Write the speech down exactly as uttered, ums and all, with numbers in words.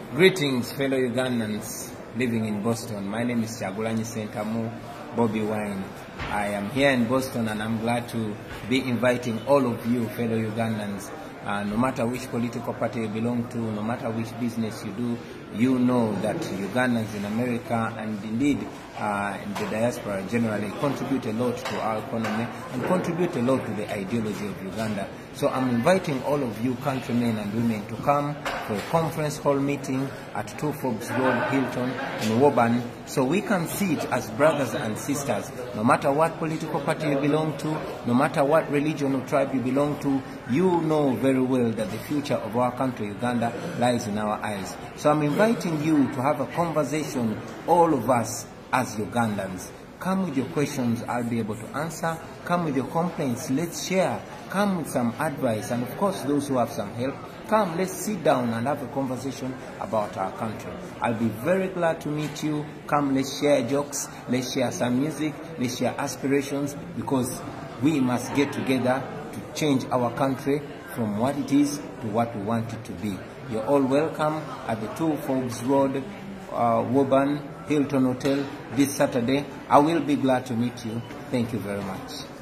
Greetings, fellow Ugandans living in Boston. My name is Chagulanyi Sentamu, Bobi Wine. I am here in Boston and I'm glad to be inviting all of you, fellow Ugandans. Uh, no matter which political party you belong to, no matter which business you do, you know that Ugandans in America and indeed uh, in the diaspora generally contribute a lot to our economy and contribute a lot to the ideology of Uganda. So I'm inviting all of you countrymen and women to come for a conference hall meeting at two Forbes Road, Hilton in Woburn, so we can sit as brothers and sisters. No matter what political party you belong to, no matter what religion or tribe you belong to, you know very well that the future of our country, Uganda, lies in our eyes. So I'm inviting you to have a conversation, all of us as Ugandans. Come with your questions, I'll be able to answer. Come with your complaints, let's share. Come with some advice, and of course those who have some help, come, let's sit down and have a conversation about our country. I'll be very glad to meet you. Come, let's share jokes, let's share some music, let's share aspirations, because we must get together to change our country from what it is to what we want it to be. You're all welcome at the two Forbes Road, uh, Woburn, Hilton Hotel this Saturday. I will be glad to meet you. Thank you very much.